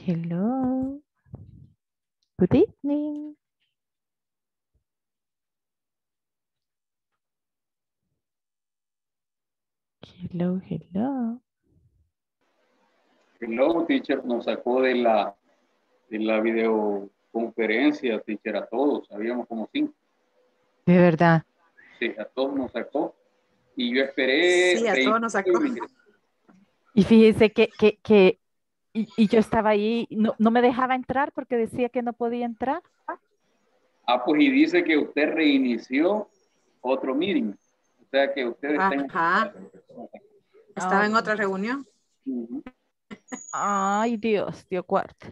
Hello. Good evening. Hello, hello. Hello, teacher, nos sacó de la videoconferencia, teacher, a todos, habíamos como 5. De verdad. Sí, a todos nos sacó. Y yo esperé Sí, a todos nos sacó. Y fíjese que yo estaba ahí, no me dejaba entrar porque decía que no podía entrar. Pues y dice que usted reinició otro meeting. O sea que usted está Estaba en otra reunión. Ay, Dios, dio cuarto.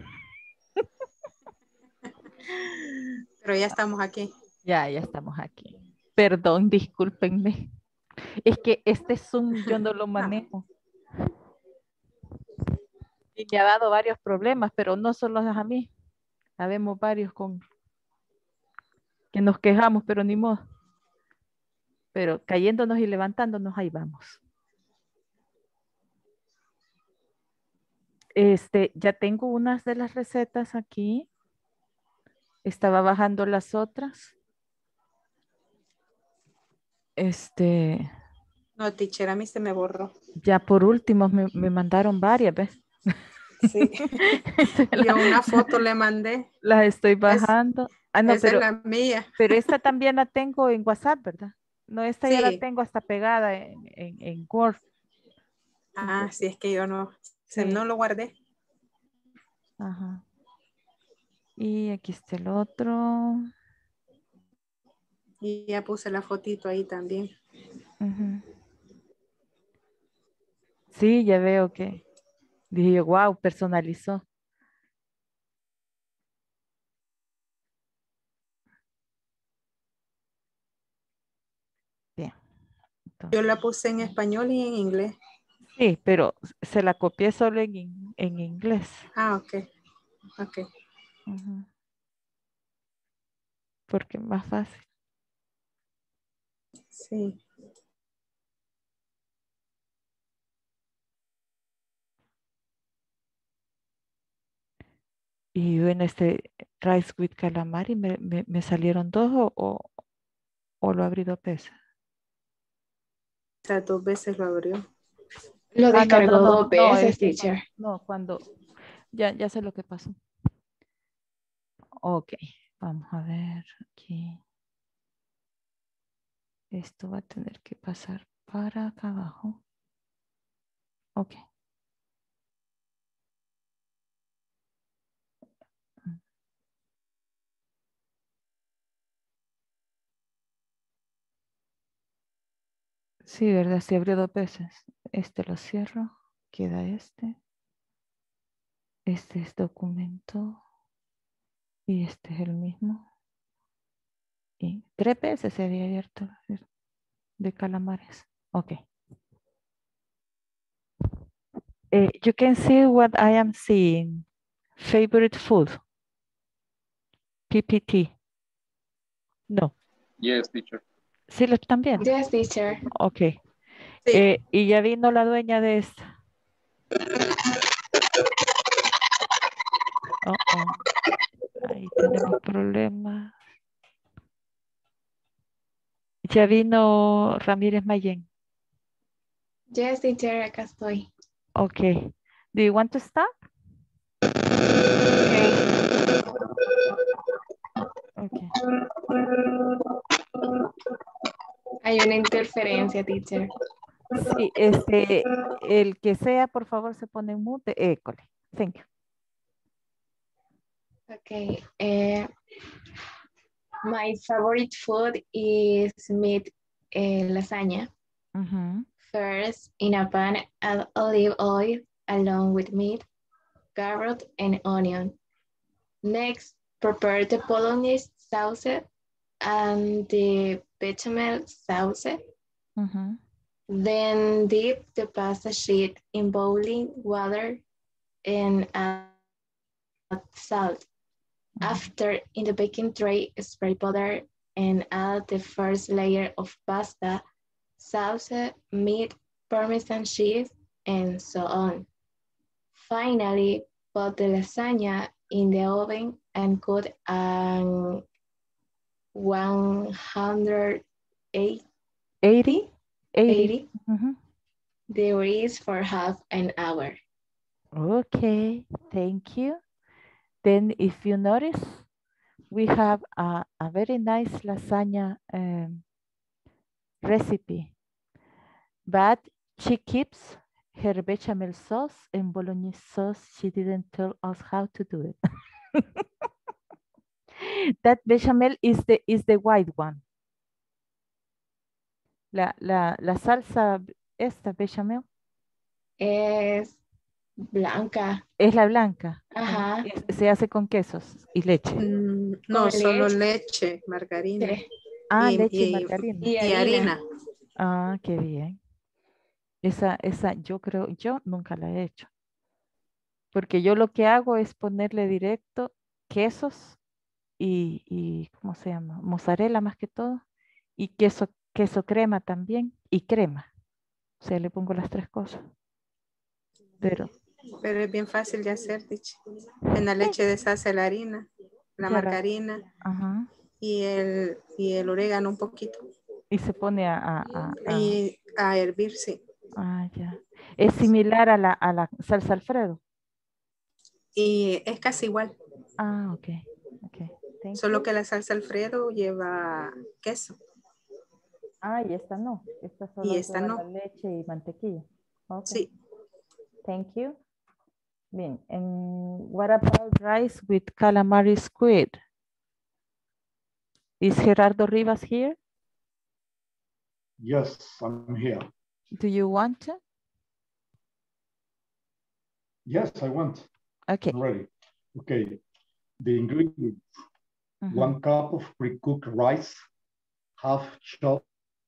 Pero ya estamos aquí. Ya estamos aquí. Perdón, discúlpenme. Es que este Zoom yo no lo manejo. Y me ha dado varios problemas, pero no solo a mí. Habemos varios que nos quejamos, pero ni modo. Pero cayéndonos y levantándonos, ahí vamos. Ya tengo unas de las recetas aquí. Estaba bajando las otras. No, teacher, a mí se me borró. Ya por último me mandaron varias, ¿ves? Sí. Yo una foto le mandé. Las estoy bajando. No, esa es la mía. pero esta también la tengo en WhatsApp, ¿verdad? No, esta ya la Sí. tengo hasta pegada en Word. Sí, es que yo no Sí. lo guardé. Ajá. Y aquí está el otro. Y ya puse la fotito ahí también. Ujú. Sí, ya veo que dije yo, wow, personalizó. Bien. Yo la puse en español y en inglés. Sí, pero se la copié solo en inglés. Ok. Ujú. Porque es más fácil. Sí. Y bueno, rice with calamari me salieron dos o lo abrí dos veces. O sea, 2 veces lo abrió. Lo descargó dos veces, este teacher. no, cuando ya sé lo que pasó. Ok, vamos a ver aquí. Esto va a tener que pasar para acá abajo. Ok. Sí, ¿verdad? Se abrió dos veces. Este lo cierro. Queda este. Este es documento. Y este es el mismo. Y 3 veces se había abierto de calamares. Ok. You can see what I am seeing. Favorite food. PPT. No. Yes, teacher. ¿Sí lo están viendo? Yes, teacher. Ok. Sí. Y ya vino la dueña de esta. Ahí tenemos problemas. Ya vino Ramírez Mayen. Yes, teacher, acá estoy. Ok. Do you want to start? Okay. Ok. Hay una interferencia, teacher. Sí, el que sea, por favor, se pone en mute. École. Thank you. Okay. My favorite food is meat lasagna. First, in a pan, add olive oil along with meat, carrot, and onion. Next, prepare the bolognese sauce and the bechamel sauce. Then dip the pasta sheet in boiling water and add salt. After, in the baking tray, spread butter and add the first layer of pasta, sauce, meat, Parmesan cheese, and so on. Finally, put the lasagna in the oven and cook at 180 degrees for half an hour. Okay, thank you. Then if you notice, we have a very nice lasagna recipe, but she keeps her bechamel sauce and bolognese sauce. She didn't tell us how to do it. That bechamel is the white one. La salsa, esta bechamel. Es blanca. Es la blanca. Ajá. Se hace con quesos y leche. No, Con solo leche. leche, margarina. Sí. Ah, leche y margarina. Y Y harina. Ah, qué bien. Esa yo creo, yo nunca la he hecho. Porque yo lo que hago es ponerle directo quesos y ¿cómo se llama? Mozzarella más que todo. Y queso crema también. Y crema. O sea, le pongo las tres cosas. Pero es bien fácil de hacer, dicho. En la leche deshace la harina, la margarina y el orégano un poquito. Y se pone a hervir, sí. Ah, ya. Es similar a la salsa Alfredo. Y es casi igual. Ah, ok. Solo que la salsa Alfredo lleva queso. Ah, y esta no. Esta solo lleva la leche y mantequilla. Okay. Sí. Thank you. Bien. And what about rice with calamari squid? Is Gerardo Rivas here? Yes, I'm here. Do you want to? Yes, I want. Okay. I'm ready. Okay. The ingredients. 1 cup of pre-cooked rice, half chopped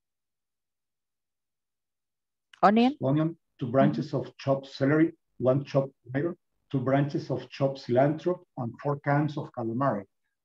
onion, 2 branches of chopped celery, 1 chopped tomato, 2 branches of chopped cilantro, and 4 cans of calamari.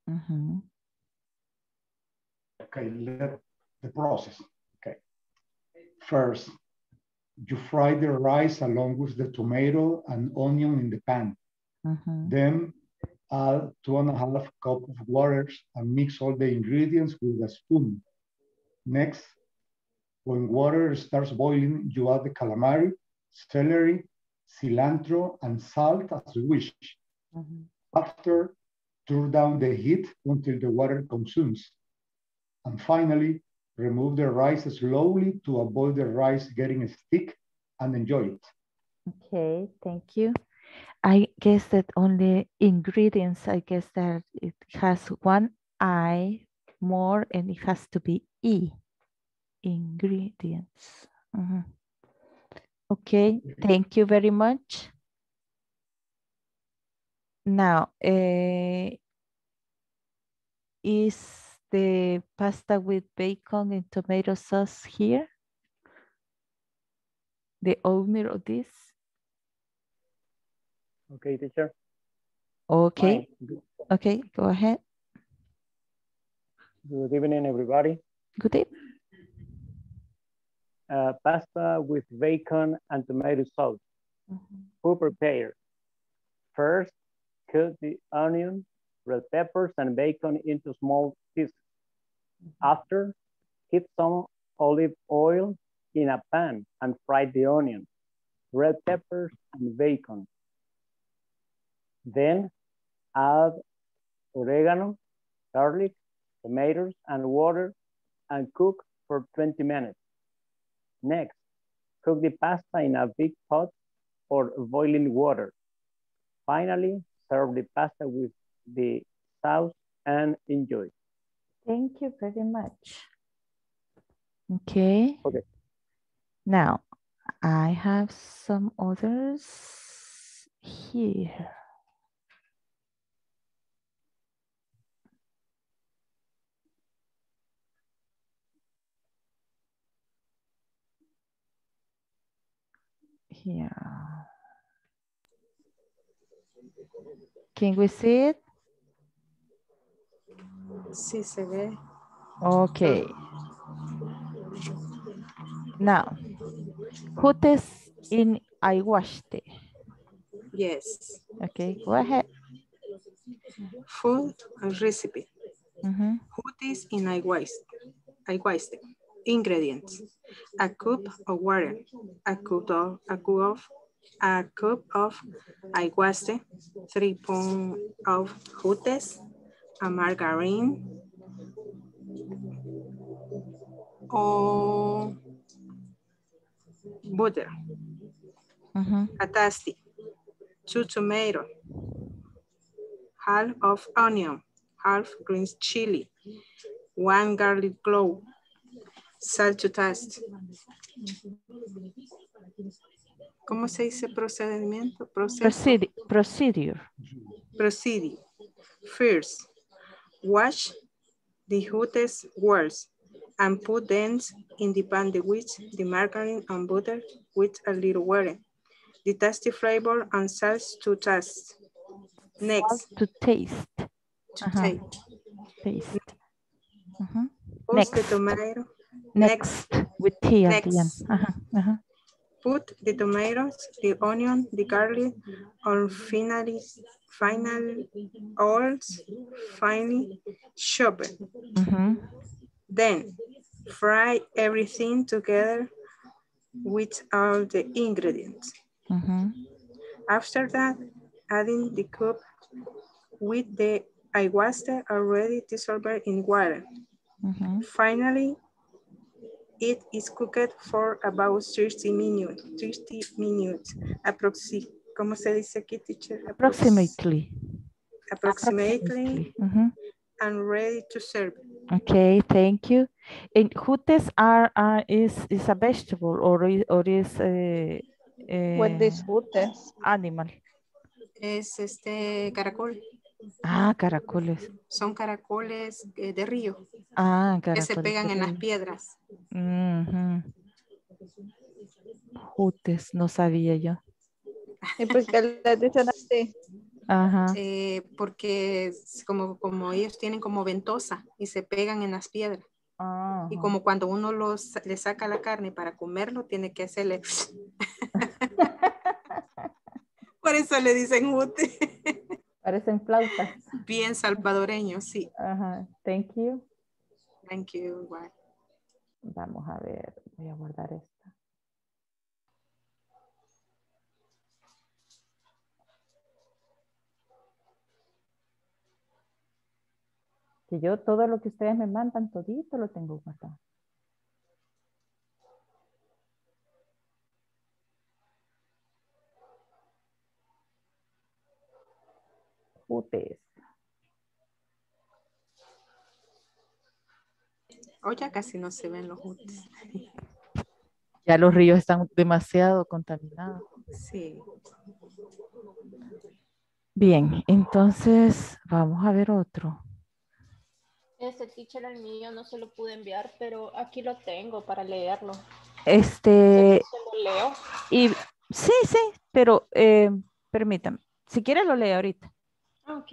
Okay, let the process. Okay. First, you fry the rice along with the tomato and onion in the pan. Then add 2.5 cups of water and mix all the ingredients with a spoon. Next, when water starts boiling, you add the calamari, celery, cilantro, and salt as you wish. After, turn down the heat until the water consumes. And finally, remove the rice slowly to avoid the rice getting stick and enjoy it. Okay, thank you. I guess that only ingredients, I guess that it has 1 I more and it has to be E. Ingredients. Okay, thank you very much. Now, is the pasta with bacon and tomato sauce here? The owner of this? Okay, teacher. Okay. Okay, go ahead. Good evening, everybody. Good evening. Pasta with bacon and tomato sauce. Who prepared? First, cut the onion, red peppers, and bacon into small pieces. After, heat some olive oil in a pan and fry the onion, red peppers, and bacon. Then add oregano, garlic, tomatoes, and water and cook for 20 minutes. Next, cook the pasta in a big pot or boiling water. Finally, serve the pasta with the sauce and enjoy. Thank you very much. Okay. Okay. Now, I have some others here. Here. Can we see it? Sí, se ve. Okay. Now, who is in I washed it? Yes. Okay, go ahead. Food recipe. Hoodies in aguaste. Ingredients: a cup of water, a cup of aguaste, 3 pounds of jutes, a margarine, or butter, a tasty, 2 tomatoes, half of onion, half green chili, 1 garlic clove, salt to taste. ¿Cómo se dice procedimiento? Procedure. Procedure. First, wash the hottest words and put them in the pan with the margarine and butter with a little water. The tasty flavor and salt to taste. Next. Salt to taste. Taste. Put the tomato. Next. With T at the end. Put the tomatoes, the onion, the garlic, or finally chopped. Then fry everything together with all the ingredients. After that, adding the cup with the aguaste already dissolved in water. Finally, it is cooked for about 30 minutes. ¿Cómo se dice aquí, teacher? Approximately. And ready to serve. Okay, thank you. And jutes is a vegetable or is what is jutes? Animal. Es caracol. Ah, caracoles. Son caracoles de río. Ah, caracoles. Que se pegan en las piedras. Jutes, no sabía yo. ¿Y por qué les dicen así? Ajá. Porque como ellos tienen como ventosa y se pegan en las piedras. Y como cuando uno le saca la carne para comerlo, tiene que hacerle... Por eso le dicen jute. Parecen flautas. Bien salvadoreño, sí. Ajá, thank you. Thank you. Bye. Vamos a ver, voy a guardar esta. Que yo todo lo que ustedes me mandan, todito lo tengo guardado. Jutes. Hoy ya casi no se ven los jutes. Ya los ríos están demasiado contaminados. Sí. Bien, entonces vamos a ver otro. Ese teacher, el mío no se lo pude enviar, pero aquí lo tengo para leerlo. ¿Se lo leo? Y sí, pero permítame. Si quieres lo leo ahorita. Ok.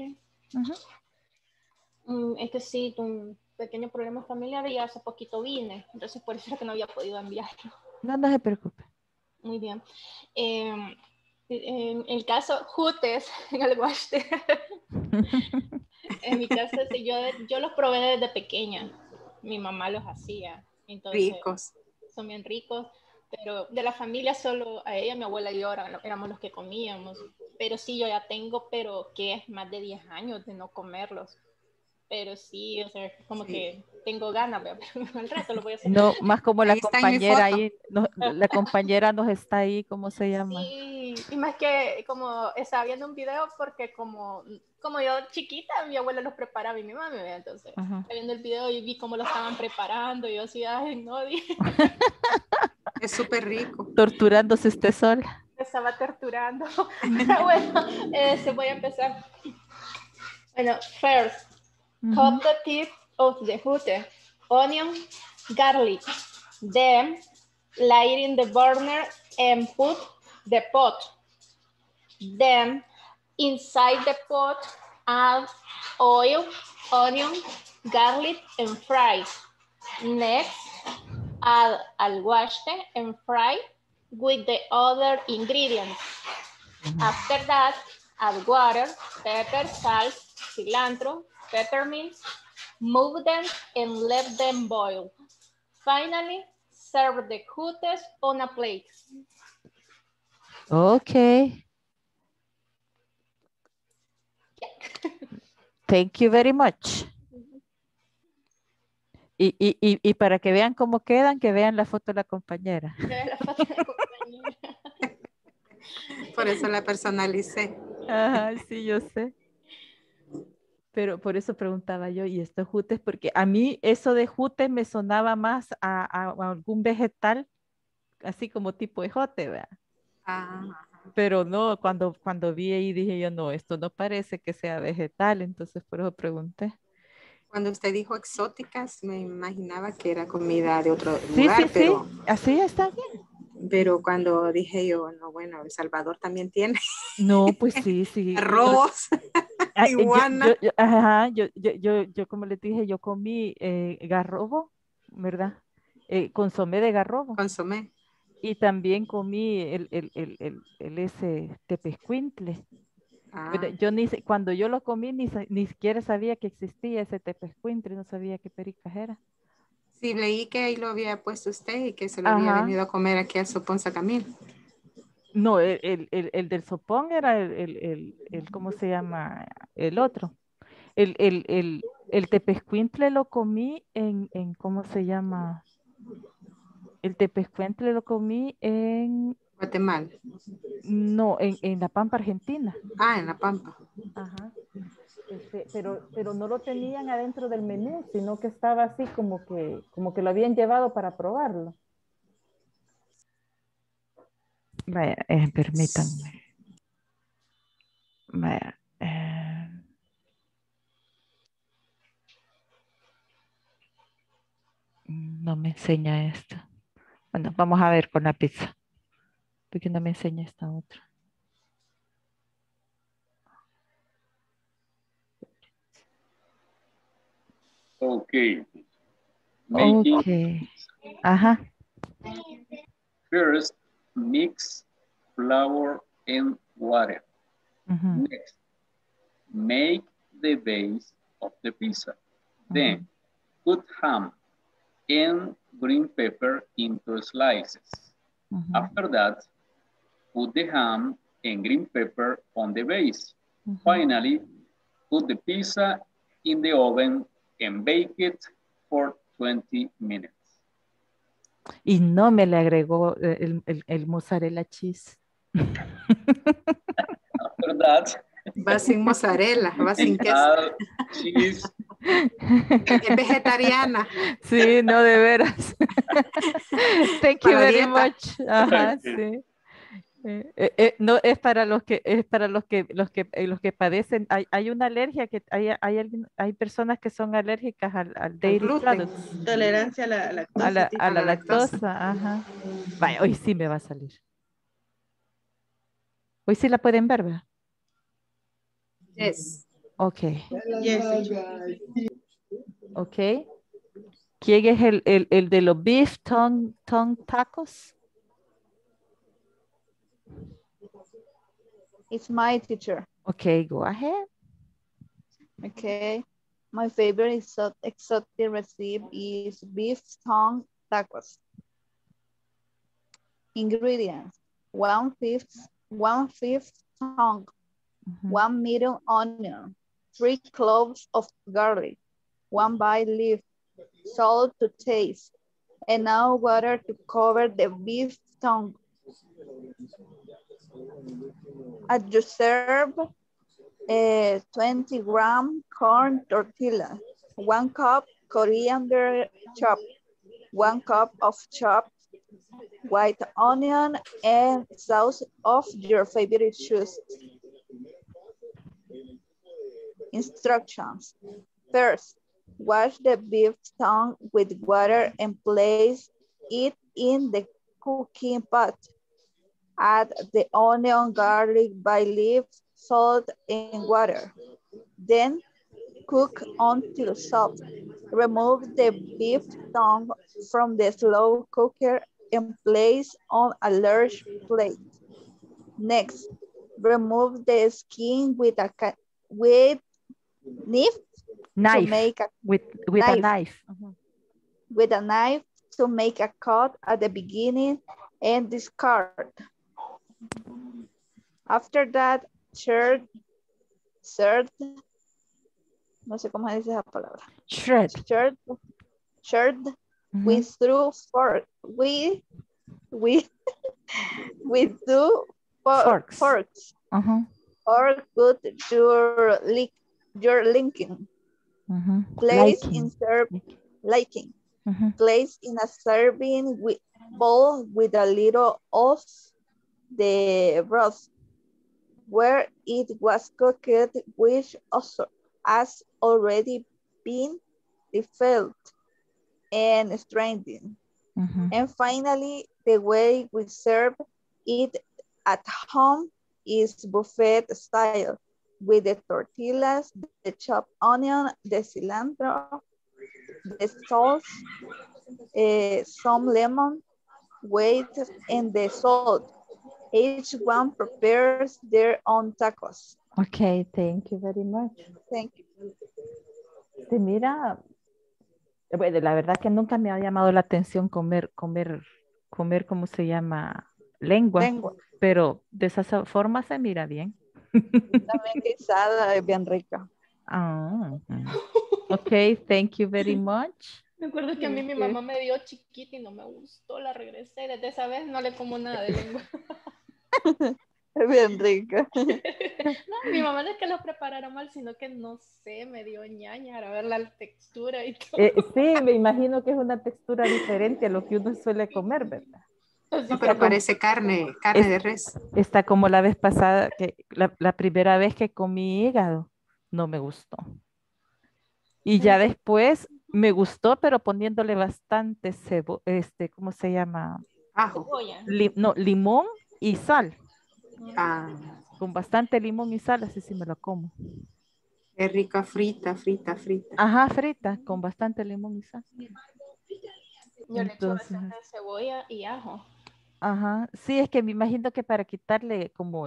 Es que sí, un pequeño problema familiar y hace poquito vine, entonces por eso es que no había podido enviarlo. No se preocupe. Muy bien. En el caso jutes en el guaste. En mi casa yo los probé desde pequeña. Mi mamá los hacía. Entonces, ricos. Son bien ricos. Pero de la familia solo a ella, mi abuela y yo éramos los que comíamos. Pero sí, yo ya tengo, más de 10 años de no comerlos. Pero sí, o sea, como que tengo ganas, pero al rato lo voy a hacer. No, más como la compañera ahí, la compañera nos está ahí, ¿cómo se llama? Sí, y más que como estaba viendo un video porque como yo chiquita, mi abuela los preparaba y mi mamá me veía, entonces estaba viendo el video y vi cómo lo estaban preparando y yo así, ay, no, es súper rico. Torturándose sola. Me estaba torturando. Pero bueno, se voy a empezar. Bueno, first, cut the tip of the jute, onion, garlic. Then, light in the burner and put the pot. Then, inside the pot, add oil, onion, garlic, and fry. Next, add aguaste and fry with the other ingredients. After that, add water, pepper, salt, cilantro, peppermint, move them and let them boil. Finally, serve the jutes on a plate. Okay. Thank you very much. Y para que vean cómo quedan, que vean la foto de la compañera. Por eso la personalicé. Ajá, sí, yo sé. Pero por eso preguntaba yo, ¿y estos jutes? Porque a mí eso de jute me sonaba más a algún vegetal, así como tipo ejote, ¿verdad? Ah. Pero no, cuando vi ahí dije yo, no, esto no parece que sea vegetal, entonces por eso pregunté. Cuando usted dijo exóticas, me imaginaba que era comida de otro Sí, lugar, sí, pero... sí, así está bien. Pero cuando dije yo, no, bueno, El Salvador también tiene. No, pues sí, sí. Arroz, iguana. Ajá, yo como les dije, yo comí garrobo, ¿verdad? Consomé de garrobo. Consomé. Y también comí el ese tepezcuintle. Ah. Yo cuando yo lo comí ni siquiera sabía que existía ese tepezcuintle, no sabía qué pericas era. Sí, leí que ahí lo había puesto usted y que se lo Ajá. había venido a comer aquí al Sopón Sacamil. No, el del sopón era ¿cómo se llama? El otro. El tepezcuintle lo comí en ¿cómo se llama? El tepezcuintle lo comí en... Guatemala. No, en La Pampa, Argentina. Ah, en La Pampa. Ajá. Pero no lo tenían adentro del menú, sino que estaba así como que lo habían llevado para probarlo. Vaya, permítanme. Vaya, no me enseña esto. Bueno, vamos a ver con la pizza. Porque no me enseña esta otra. Okay. Okay. Ajá. First, mix flour and water. Next, make the base of the pizza. Then, put ham and green pepper into slices. After that, put the ham and green pepper on the base. Finally, put the pizza in the oven and bake it for 20 minutes. Y no me le agregó el mozzarella cheese. After that, va sin mozzarella, va sin queso. Cheese. Es vegetariana. Sí, no, de veras. Thank you very much. Ajá, sí. No es para los que padecen. Hay una alergia que hay personas que son alérgicas al dairy products. Tolerancia a la lactosa. A la lactosa, ajá. Vaya, hoy sí me va a salir. Hoy sí la pueden ver, ¿verdad? Yes. Ok. Yes. Ok. ¿Quién es el de los beef tongue tacos? It's my teacher. Okay, go ahead. Okay. My favorite exotic recipe is beef tongue tacos. Ingredients: 1/5 tongue, 1 medium onion, 3 cloves of garlic, 1 bay leaf, salt to taste, enough water to cover the beef tongue. As you serve, 20-gram corn tortilla, 1 cup coriander chopped, 1 cup of chopped white onion, and sauce of your favorite choice. Instructions. First, wash the beef tongue with water and place it in the cooking pot. Add the onion, garlic, bay leaf, salt, and water. Then cook until soft. Remove the beef tongue from the slow cooker and place on a large plate. Next, Remove the skin with a knife to make a with knife. a knife. With a knife to make a cut at the beginning and discard. After that, shred, no sé cómo se dice esa palabra. Shred. With through fork, with two forks. Or cut your linking. Place in Place in a serving bowl with a little of the broth where it was cooked, which also has already been defilled and strengthened. And finally, the way we serve it at home is buffet style with the tortillas, the chopped onion, the cilantro, the sauce, some lemon, weight, and the salt. Each one prepares their own tacos. Okay, thank you very much. Thank you. Mira, bueno, la verdad que nunca me ha llamado la atención comer, ¿cómo se llama? Lengua. Pero de esa forma se mira bien. También guisada es bien rica. Ok, thank you very much. Me acuerdo que a mí mi mamá me dio chiquita y no me gustó, la regresé. Desde esa vez no le como nada de lengua. Es bien rica. No, mi mamá no es que lo preparara mal, sino que no sé, me dio ñaña a ver la textura y todo. Sí, me imagino que es una textura diferente a lo que uno suele comer, ¿verdad? No, pero parece carne de res. Está como la vez pasada, que la primera vez que comí hígado, no me gustó. Y ya después me gustó, pero poniéndole bastante ¿cómo se llama? Ajo. No, limón y sal. Ah. Con bastante limón y sal, así sí me lo como. Es rica frita. Ajá, frita, con bastante limón y sal. Yo le echo bastante cebolla y ajo. Ajá, sí, es que me imagino que para quitarle como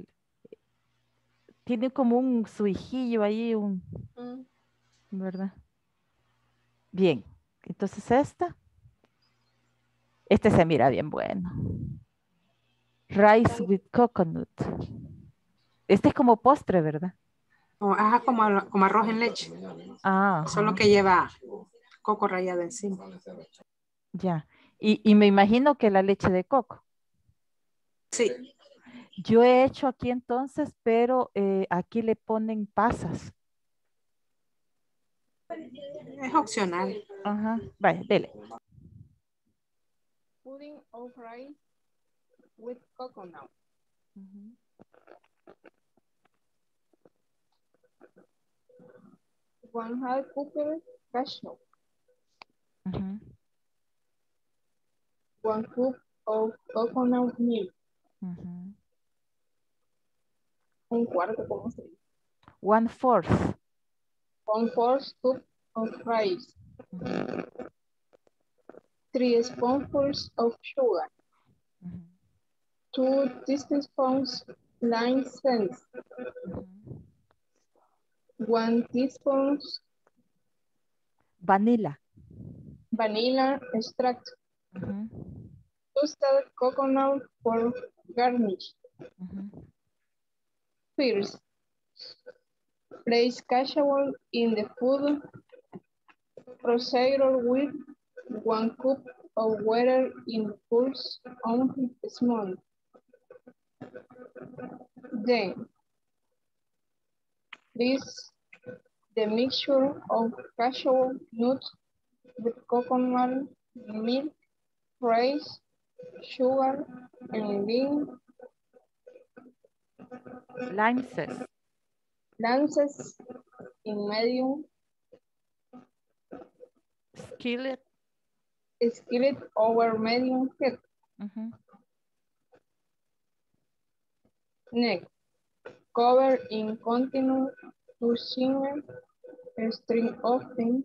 tiene como un suijillo ahí, ¿verdad? Bien, entonces este se mira bien bueno. Rice with coconut. Este es como postre, ¿verdad? Ajá, como arroz en leche. Solo que lleva coco rallado encima. Ya, y me imagino que la leche de coco. Sí. Yo he hecho aquí entonces, pero aquí le ponen pasas. Es opcional. Ajá, vaya, dele. Pudding of rice with coconut. 1/2 cup cashew. 1 cup of coconut milk. Un cuarto, ¿cómo se dice? 1/4. 1/4 cup of rice. 3 spoonfuls of sugar. 2 teaspoons lime essence. 1 teaspoon vanilla extract. Toasted coconut for garnish. First, place casserole in the food processor with 1 cup of water in pulse on small. Then, place the mixture of cashew nuts with coconut milk, rice, sugar, and lances in medium skillet over medium heat. Next, cover in continue to simmer stir often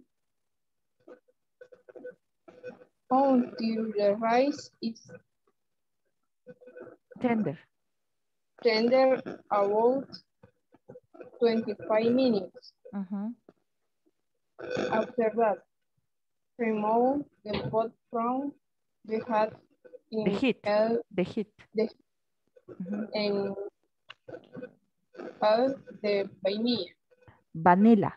until the rice is tender. tender about 25 minutes. After that, remove the pot from the hot in the heat. And add the vanilla.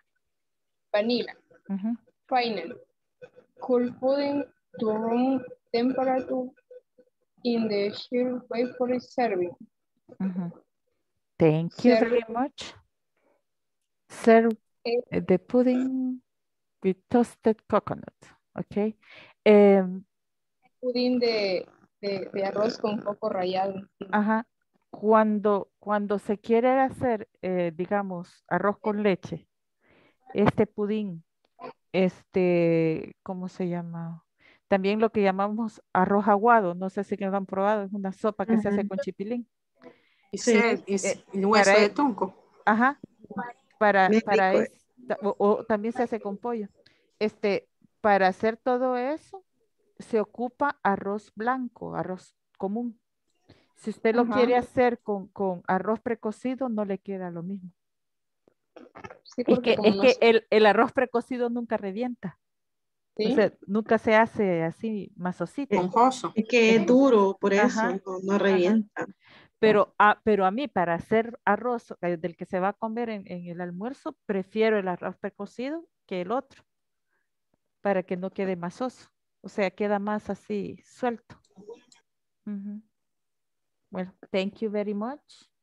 Finally, cool pudding to room temperature in the chill before serving. Thank you very much. Serve the pudding with toasted coconut. Okay. Pudding de arroz con coco rallado. Ajá. Cuando se quiere hacer, digamos, arroz con leche, este pudín, ¿cómo se llama? También lo que llamamos arroz aguado, no sé si lo han probado, es una sopa que se hace con chipilín. Y hueso de tonco. Ajá. O también se hace con pollo. Para hacer todo eso, se ocupa arroz blanco, arroz común. Si usted lo quiere hacer con arroz precocido, no le queda lo mismo. Sí, es que el arroz precocido nunca revienta. ¿Sí? O sea, nunca se hace así masosito. Esponjoso. Es que es duro, por eso no revienta. Pero a mí, para hacer arroz del que se va a comer en el almuerzo, prefiero el arroz precocido que el otro, para que no quede masoso. O sea, queda más así suelto. Bueno, thank you very much.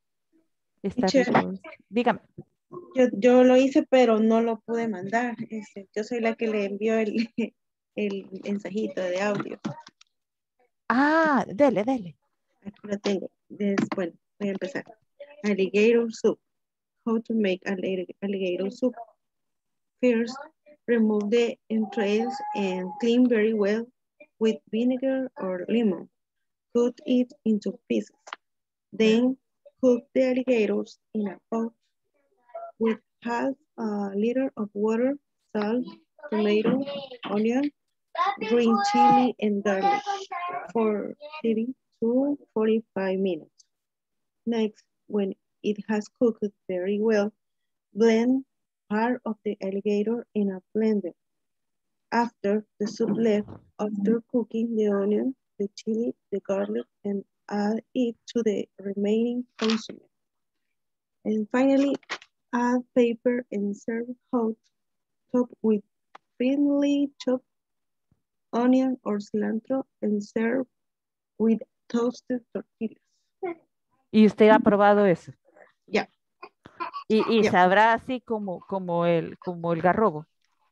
Dígame. Yo lo hice, pero no lo pude mandar. Yo soy la que le envió el mensajito de audio. Ah, dele. Aquí lo tengo. Bueno, voy a empezar. Alligator soup. How to make alligator soup. First, remove the entrails and clean very well with vinegar or lemon. Cut it into pieces. Then cook the alligators in a pot with half a liter of water, salt, tomato, onion, green chili, and garlic for 30 to 45 minutes. Next, when it has cooked very well, blend part of the alligator in a blender. After the soup left, after cooking the onion, the chili, the garlic, and add it to the remaining consomme. And finally, add pepper and serve hot, topped with finely chopped onion or cilantro, and serve with toasted tortillas. ¿Y usted ha probado eso? Ya. ¿Y sabrá así como el garrobo?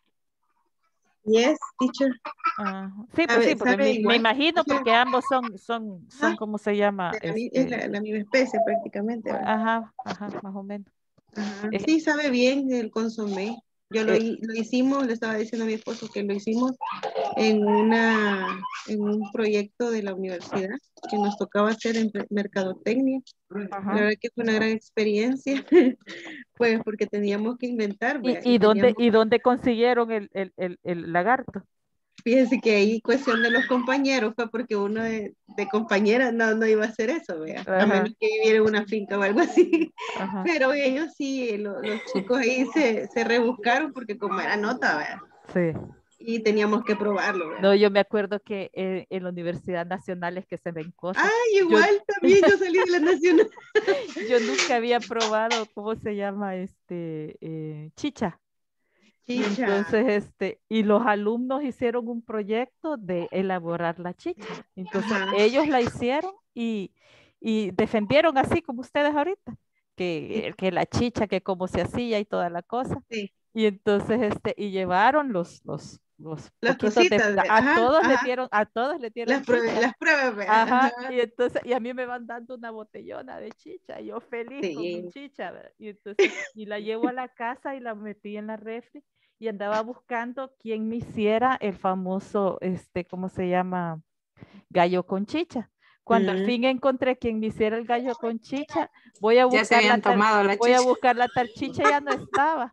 Yes, teacher. Sí, pues sí, porque me imagino porque ambos son ¿cómo se llama? Es la misma especie prácticamente. ¿Verdad? Ajá, más o menos. Ajá. Sí, sabe bien el consomé. Lo hicimos, le estaba diciendo a mi esposo que lo hicimos en un proyecto de la universidad que nos tocaba hacer en mercadotecnia. La verdad que fue una gran experiencia, pues porque teníamos que inventar. ¿Y dónde consiguieron el lagarto? Fíjense que ahí cuestión de los compañeros fue porque uno de compañeras no iba a hacer eso, vea, a menos que viviera en una finca o algo así. Pero ellos sí, los chicos ahí se rebuscaron porque como era nota, vea. Sí. Y teníamos que probarlo, ¿verdad? No, yo me acuerdo que en la Universidad Nacional es que se ven cosas. ¡Ay, igual también yo salí de la Nacional! Yo nunca había probado, ¿cómo se llama? Chicha. Entonces, y los alumnos hicieron un proyecto de elaborar la chicha. Entonces, ellos la hicieron y defendieron así como ustedes ahorita, que la chicha, que cómo se hacía y toda la cosa. Sí. Y entonces, y llevaron las cositas a todos le dieron las pruebas. Ajá. Y entonces, y a mí me van dando una botellona de chicha, y yo feliz con mi chicha, ¿verdad? Y entonces, y la llevo a la casa y la metí en la refri y andaba buscando quién me hiciera el famoso, ¿cómo se llama? Gallo con chicha. Cuando al fin encontré quien me hiciera el gallo con chicha, voy a buscar la tal chicha y ya no estaba.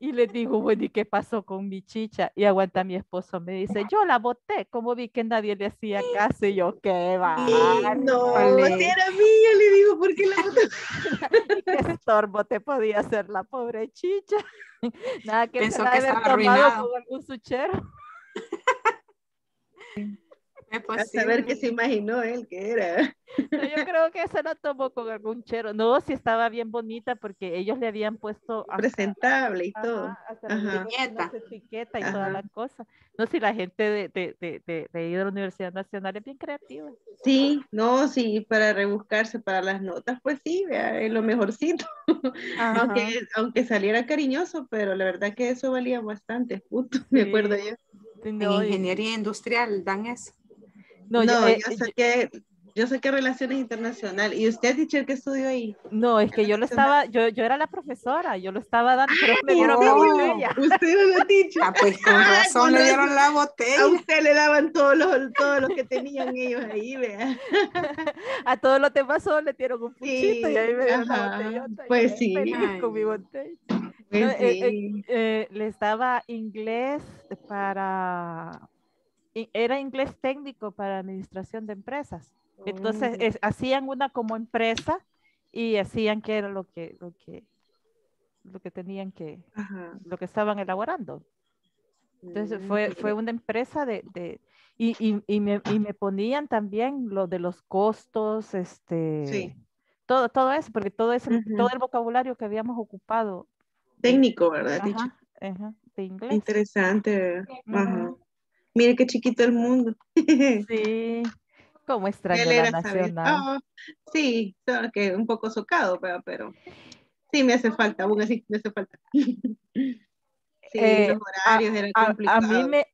Y le digo, bueno, ¿y qué pasó con mi chicha? Y aguanta mi esposo, me dice, yo la boté, como vi que nadie le hacía caso, y yo, qué va. No, si era mía, le digo, ¿por qué la botó? Y qué estorbo te podía hacer la pobre chicha. Nada que Pensó se la que haber estaba tomado arruinado. con algún suchero. Es A saber qué posible. se imaginó él que era. No, yo creo que se la tomó con algún chero. No, sí estaba bien bonita porque ellos le habían puesto Presentable y todo. hasta le Ajá. habían puesto unas etiquetas y toda Ajá. la cosa. No, si la gente de ahí de la Universidad Nacional es bien creativa. Sí, no, sí, para rebuscarse para las notas, pues sí, vea, es lo mejorcito. Aunque, Ajá. aunque saliera cariñoso, pero la verdad que eso valía bastante, justo, me acuerdo yo. Sí, En no, ingeniería industrial dan eso. no, No, yo saqué relaciones internacionales. ¿Y usted, teacher, qué estudió ahí? no, es En que la yo lo nacional. estaba, yo era la profesora, yo lo estaba dando, pero me ¿En dieron la serio? botella. Usted era la teacher. Ah, pues con razón Con le dieron razón. la A botella. usted le daban todos los que tenían ellos ahí, vea. A todos los demás solo le dieron un puchito y ahí Sí, me dieron la ajá, botellota. Yo pues bien sí, feliz Ay, con mi botella. No, pues sí. les daba inglés era inglés técnico para administración de empresas. Entonces Oh, hacían una como empresa y hacían que era lo que tenían ajá. lo que estaban elaborando. Entonces fue Mire, una empresa y me ponían también lo de los costos, sí. todo eso, porque todo Ujú. el vocabulario que habíamos ocupado Técnico, ¿verdad, teacher? ajá, ajá, de inglés. Interesante, ¿verdad? Ajá. Ujú. Mire qué chiquito el mundo. Sí, como Él extraño la era saber. nacional. Ah, sí, solo que un poco socado, pero sí me hace falta, aún así me hace falta. Sí, Eh, los horarios eran a mí complicados.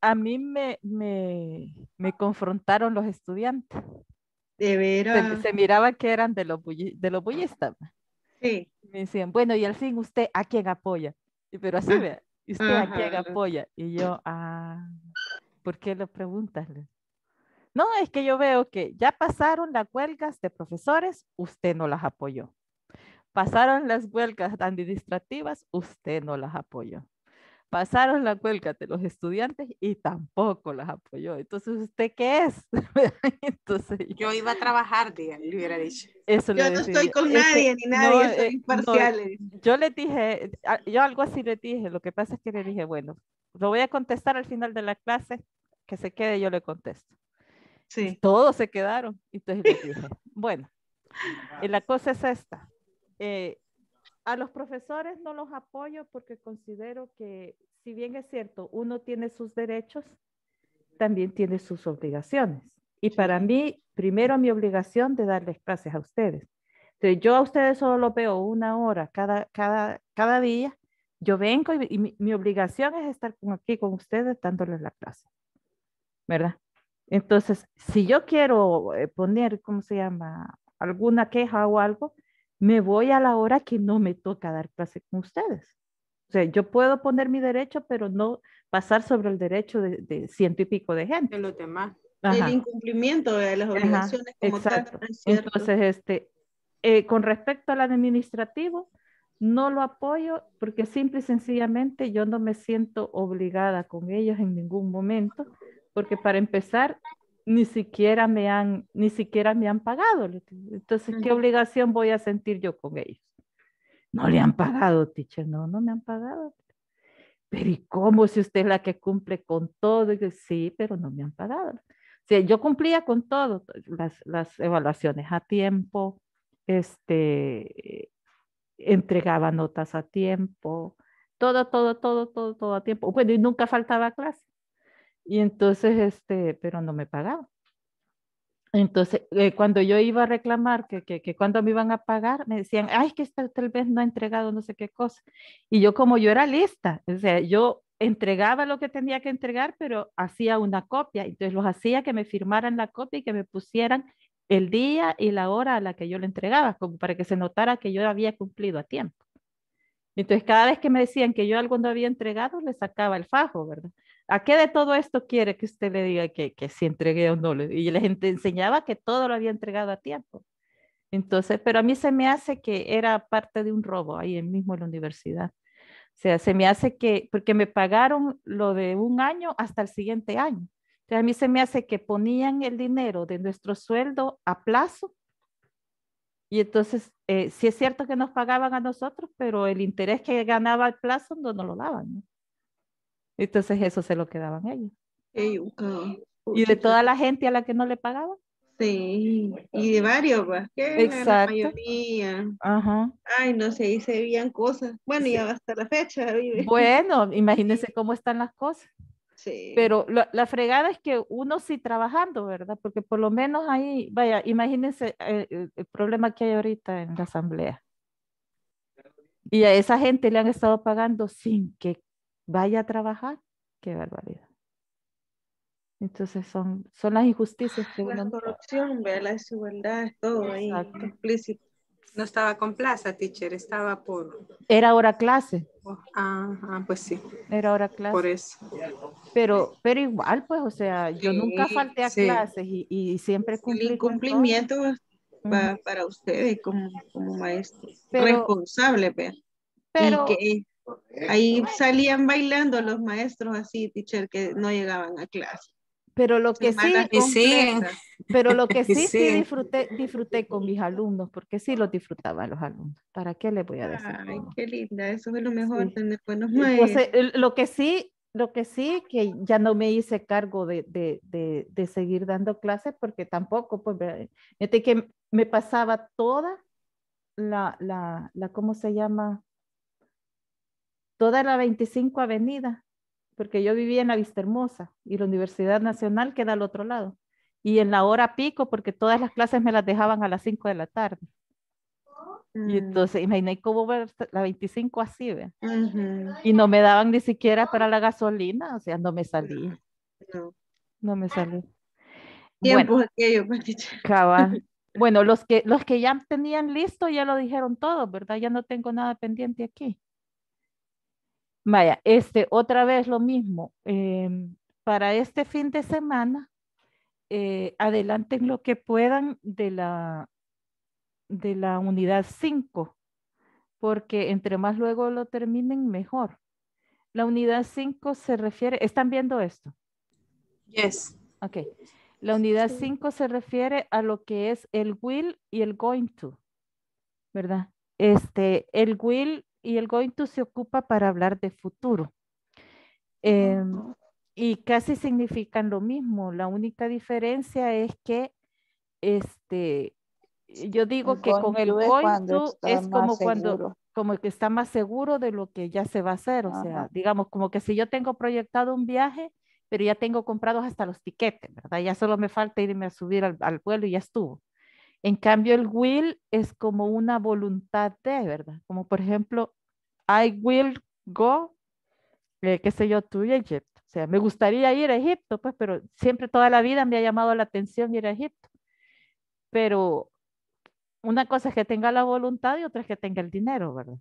me confrontaron los estudiantes. De veras, Se miraba que eran de los bullistas. sí. Me decían, bueno, y al fin usted a quién apoya. Pero así Ah, vea, ¿y usted a quién ajá. apoya? Y yo, ¿por qué lo preguntas? No, es que yo veo que ya pasaron las huelgas de profesores, usted no las apoyó. Pasaron las huelgas administrativas, usted no las apoyó. Pasaron las huelgas de los estudiantes y tampoco las apoyó. Entonces, ¿usted qué es? Entonces, Yo iba a trabajar, le hubiera dicho. eso le Yo no decía estoy yo. con Es que nadie ni no, nadie, soy no, imparcial. yo le dije, yo algo así le dije, lo que pasa es que le dije, bueno, lo voy a contestar al final de la clase, que se quede, yo le contesto. Y Sí. todos se quedaron. Entonces les dije, bueno, la cosa es esta. A los profesores no los apoyo porque considero que, si bien es cierto, uno tiene sus derechos, también tiene sus obligaciones. Y para Sí. mí, primero mi obligación de darles clases a ustedes. Entonces, yo a ustedes solo los veo 1 hora cada día. Yo vengo y mi obligación es estar aquí con ustedes dándoles la clase, ¿verdad? Entonces, si yo quiero poner, ¿cómo se llama? Alguna queja o algo, me voy a la hora que no me toca dar clase con ustedes. O sea, yo puedo poner mi derecho, pero no pasar sobre el derecho de ciento y pico de gente. De los demás. El Ajá, incumplimiento de las ajá, obligaciones como tal, exacto. es cierto. Entonces, con respecto al administrativo, no lo apoyo porque simple y sencillamente yo no me siento obligada con ellos en ningún momento, porque para empezar, ni siquiera me han pagado. Entonces, ¿qué obligación voy a sentir yo con ellos? No le han pagado, teacher, no me han pagado. Pero ¿y cómo si usted es la que cumple con todo? Y yo, sí, pero no me han pagado. O sea, yo cumplía con todo, las evaluaciones a tiempo, entregaba notas a tiempo, todo a tiempo. Bueno, y nunca faltaba clase. Y entonces, pero no me pagaba. Entonces, cuando yo iba a reclamar que cuando me iban a pagar, me decían, ay, que esta tal vez no ha entregado no sé qué cosa. Y yo como yo era lista, o sea, yo entregaba lo que tenía que entregar, pero hacía una copia. Entonces los hacía que me firmaran la copia y que me pusieran el día y la hora a la que yo le entregaba, como para que se notara que yo había cumplido a tiempo. Entonces, cada vez que me decían que yo algo no había entregado, le sacaba el fajo, ¿verdad? ¿A qué de todo esto quiere que usted le diga que si entregué o no? Y la gente enseñaba que todo lo había entregado a tiempo. Entonces, pero a mí se me hace que era parte de un robo ahí mismo en la universidad. O sea, se me hace que, porque me pagaron lo de un año hasta el siguiente año. Entonces, a mí se me hace que ponían el dinero de nuestro sueldo a plazo. Y entonces, sí es cierto que nos pagaban a nosotros, pero el interés que ganaba al plazo no nos lo daban, ¿no? Entonces, eso se lo quedaban ellos. Y de toda la gente a la que no le pagaban. Sí, y de varios, pues, que la mayoría. Ajá. Ay, no sé, y se veían cosas. Bueno, Sí. ya va hasta la fecha. Vive. Bueno, imagínense cómo están las cosas. Sí. Pero la fregada es que uno sí trabajando, ¿verdad? Porque por lo menos ahí, vaya, imagínense el problema que hay ahorita en la asamblea. Y a esa gente le han estado pagando sin que vaya a trabajar. Qué barbaridad. Entonces son las injusticias que La uno... corrupción, ve, la desigualdad, es todo ahí implícito. No estaba con plaza, teacher, estaba por... Era hora clase. Pues sí. Era hora clase. Por eso. Pero igual, pues, o sea, yo nunca falté a clases y siempre cumplí. El incumplimiento va para ustedes como maestros. Responsables, ve. Pero... Y que ahí salían bailando los maestros así, teacher, que no llegaban a clase. Pero lo que sí, pero lo que sí disfruté con mis alumnos, porque sí los disfrutaban los alumnos. ¿Para qué les voy a decir? Ay, qué linda, eso es lo mejor, tener buenos maestros. Entonces, lo que sí, que ya no me hice cargo de seguir dando clases, porque tampoco, pues, fíjate que me pasaba toda ¿cómo se llama? Toda la 25 Avenida, porque yo vivía en la Vista Hermosa y la Universidad Nacional queda al otro lado. Y en la hora pico, porque todas las clases me las dejaban a las 5 de la tarde. Y entonces, imagínate cómo ver la 25 así, ¿ve? Y no me daban ni siquiera para la gasolina, o sea, no me salía. No me salía. Tiempos aquellos, cabal. Bueno, los que ya tenían listo ya lo dijeron todos, ¿verdad? Ya no tengo nada pendiente aquí. Vaya, otra vez lo mismo. Para este fin de semana, adelanten lo que puedan de la unidad 5, porque entre más luego lo terminen, mejor. La unidad 5 se refiere, ¿están viendo esto? Yes. Ok. La unidad 5 se refiere a lo que es el will y el going to, ¿verdad? El will y el going to se ocupa para hablar de futuro. Y casi significan lo mismo. La única diferencia es que yo digo que con el going to es como que está más seguro de lo que ya se va a hacer. O sea, digamos, como que si yo tengo proyectado un viaje, pero ya tengo comprados hasta los tiquetes, ¿verdad? Ya solo me falta irme a subir al vuelo y ya estuvo. En cambio, el will es como una voluntad de, ¿verdad? Como por ejemplo, I will go, qué sé yo, to Egypt. O sea, me gustaría ir a Egipto, pues, pero siempre toda la vida me ha llamado la atención ir a Egipto. Pero una cosa es que tenga la voluntad y otra es que tenga el dinero, ¿verdad?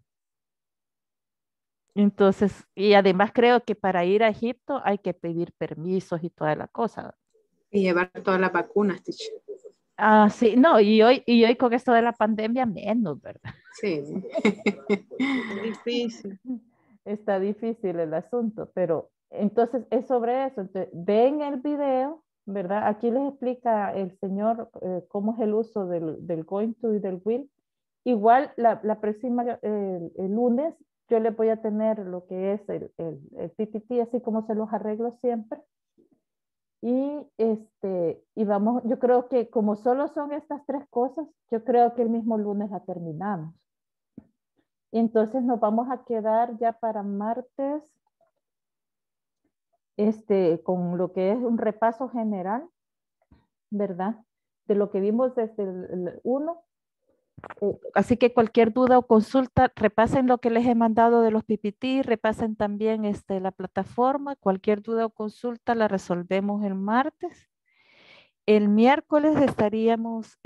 Entonces, y además creo que para ir a Egipto hay que pedir permisos y toda la cosa. Y llevar todas las vacunas, teacher. Sí, no, y hoy con esto de la pandemia menos, ¿verdad? Sí. Difícil. Está difícil el asunto, pero entonces es sobre eso. Entonces, ven el video, ¿verdad? Aquí les explica el señor cómo es el uso del going to y del will. Igual la próxima, el lunes, yo les voy a tener lo que es el PPT, así como se los arreglo siempre. Y vamos, yo creo que como solo son estas 3 cosas, yo creo que el mismo lunes la terminamos. Entonces nos vamos a quedar ya para martes, con lo que es un repaso general, ¿verdad? De lo que vimos desde el 1. Así que cualquier duda o consulta, repasen lo que les he mandado de los PPT, repasen también la plataforma. Cualquier duda o consulta la resolvemos el martes. El miércoles estaríamos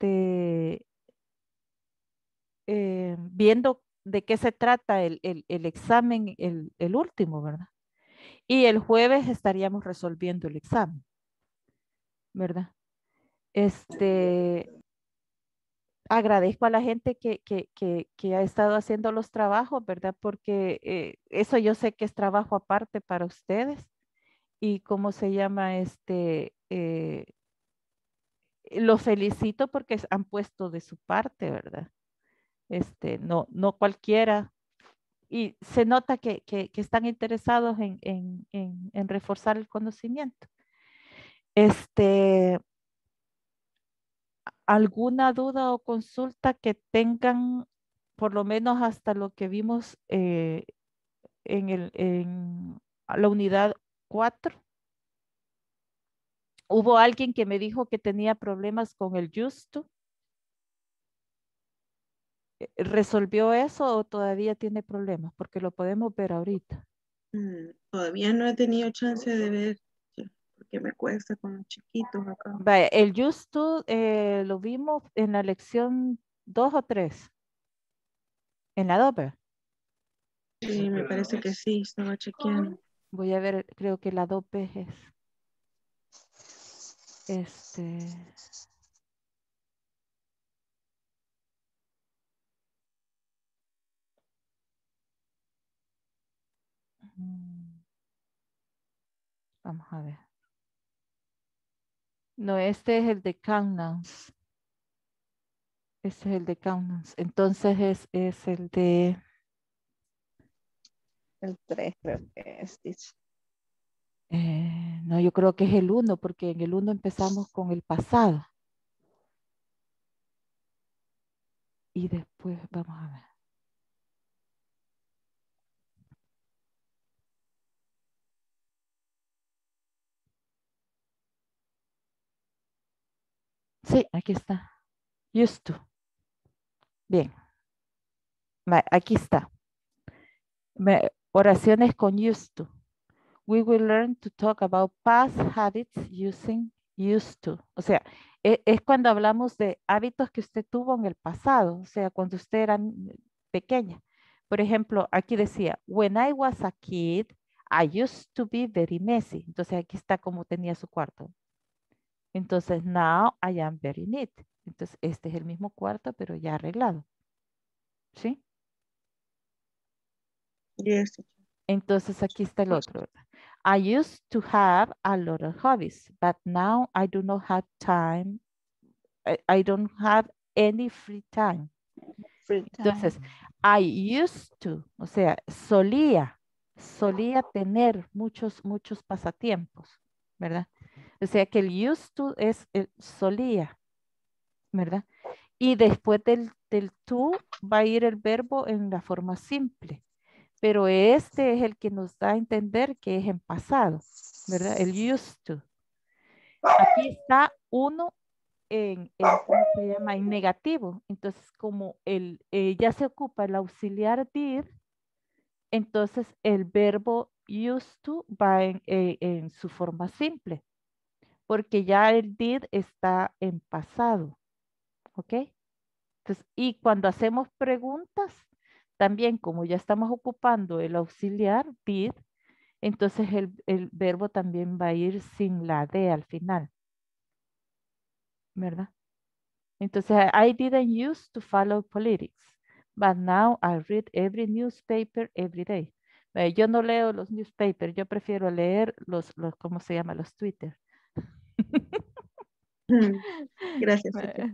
viendo de qué se trata el examen, el último, ¿verdad? Y el jueves estaríamos resolviendo el examen, ¿verdad? agradezco a la gente que ha estado haciendo los trabajos, ¿verdad? Porque eso yo sé que es trabajo aparte para ustedes. Y cómo se llama los felicito porque han puesto de su parte, ¿verdad? No cualquiera. Y se nota que están interesados en reforzar el conocimiento. ¿Alguna duda o consulta que tengan, por lo menos hasta lo que vimos en la unidad 4? Hubo alguien que me dijo que tenía problemas con el justo. ¿Resolvió eso o todavía tiene problemas? Porque lo podemos ver ahorita. Todavía no he tenido chance de ver, porque me cuesta con los chiquitos acá. Vaya, el justo lo vimos en la lección 2 o 3. En la 2, ¿verdad? Sí, me parece que sí, estaba chequeando. Voy a ver, creo que la 2 es. Vamos a ver. No, este es el de countdowns. Este es el de countdowns. Entonces es el de... El 3 creo que es, dice. No, yo creo que es el 1, porque en el 1 empezamos con el pasado. Y después, vamos a ver. Sí, aquí está. Used to. Bien. Aquí está. Oraciones con used to. We will learn to talk about past habits using used to. O sea, es cuando hablamos de hábitos que usted tuvo en el pasado, o sea, cuando usted era pequeña. Por ejemplo, aquí decía, when I was a kid, I used to be very messy. Entonces aquí está como tenía su cuarto. Entonces, now I am very neat. Entonces, este es el mismo cuarto, pero ya arreglado. ¿Sí? Yes. Entonces, aquí está el otro. I used to have a lot of hobbies, but now I do not have time. I don't have any free time. Entonces, I used to, o sea, solía tener muchos pasatiempos, ¿verdad? O sea que el used to es el solía, ¿verdad? Y después del to va a ir el verbo en la forma simple, pero este es el que nos da a entender que es en pasado, ¿verdad? El used to. Aquí está uno ¿cómo se llama? En negativo. Entonces, como ya se ocupa el auxiliar did, entonces el verbo used to va en su forma simple, porque ya el did está en pasado. ¿Ok? Entonces, y cuando hacemos preguntas, también como ya estamos ocupando el auxiliar did, entonces el verbo también va a ir sin la D al final. ¿Verdad? Entonces, I didn't used to follow politics, but now I read every newspaper every day. Yo no leo los newspapers, yo prefiero leer ¿cómo se llama? Los Twitter. Gracias.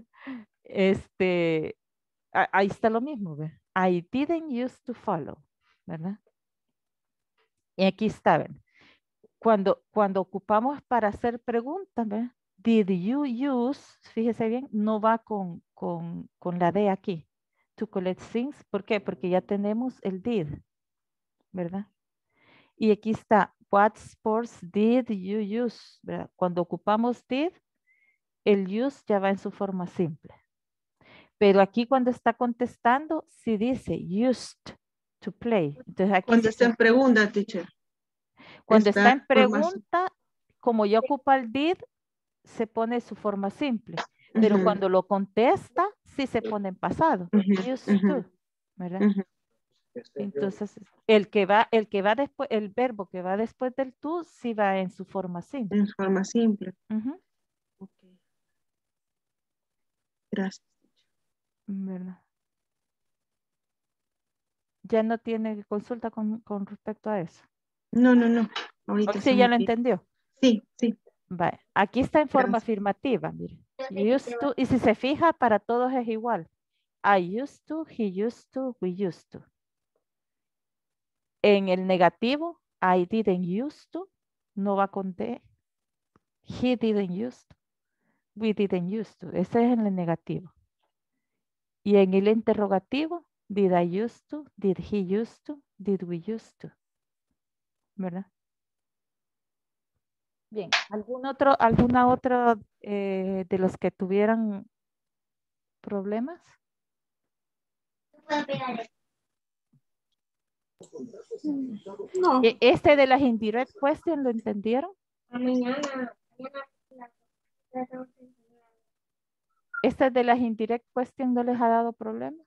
Ahí está lo mismo, ¿ve? I didn't used to follow, ¿verdad? Y aquí está, ¿ven? Cuando ocupamos para hacer preguntas, ¿ve? Did you use, fíjese bien, no va con la D aquí. To collect things, ¿por qué? Porque ya tenemos el did, ¿verdad? Y aquí está, what sports did you use? ¿Verdad? Cuando ocupamos did, el use ya va en su forma simple. Pero aquí cuando está contestando, sí dice used to play. Entonces aquí cuando está en pregunta, teacher. Cuando está en pregunta, como ya ocupa el did, se pone su forma simple. Pero cuando lo contesta, sí se pone en pasado. Used to, ¿verdad? Entonces, el después, el verbo que va después del to, sí va en su forma simple. En forma simple. Okay. Gracias. ¿Verdad? Ya no tiene consulta con respecto a eso. No. Ahorita Sí, ya lo entendió. Sí. Vale. Aquí está en forma afirmativa, mire. Used to, y si se fija, para todos es igual. I used to, he used to, we used to. En el negativo, I didn't used to, no va con D. He didn't used to, we didn't used to. Ese es en el negativo. Y en el interrogativo, did I used to, did he used to, did we used to. ¿Verdad? Bien, ¿alguna otra de los que tuvieran problemas? No. Este de las indirect questions, ¿lo entendieron? Este de las indirect questions no les ha dado problema.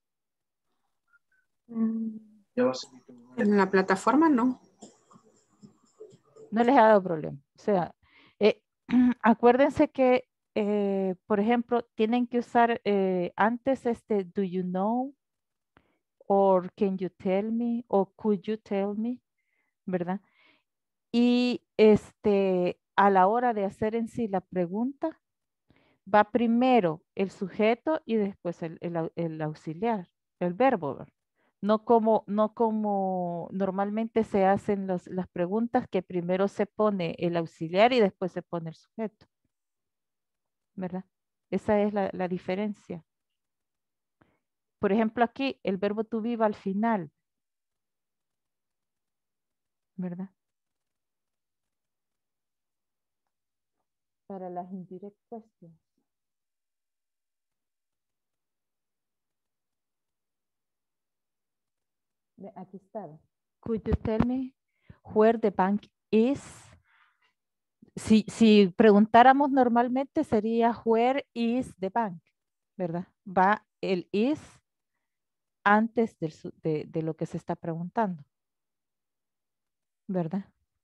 En la plataforma no. No les ha dado problema. O sea, acuérdense que, por ejemplo, tienen que usar antes do you know, or can you tell me, o could you tell me, ¿verdad? Y a la hora de hacer en sí la pregunta, va primero el sujeto y después el auxiliar, el verbo, ¿verdad? No como normalmente se hacen las preguntas, que primero se pone el auxiliar y después se pone el sujeto. ¿Verdad? Esa es la diferencia. Por ejemplo, aquí el verbo to be va al final. ¿Verdad? Para las indirect questions. Aquí está. Could you tell me where the bank is? Si preguntáramos normalmente sería where is the bank, ¿verdad? Va el is antes de lo que se está preguntando, ¿verdad?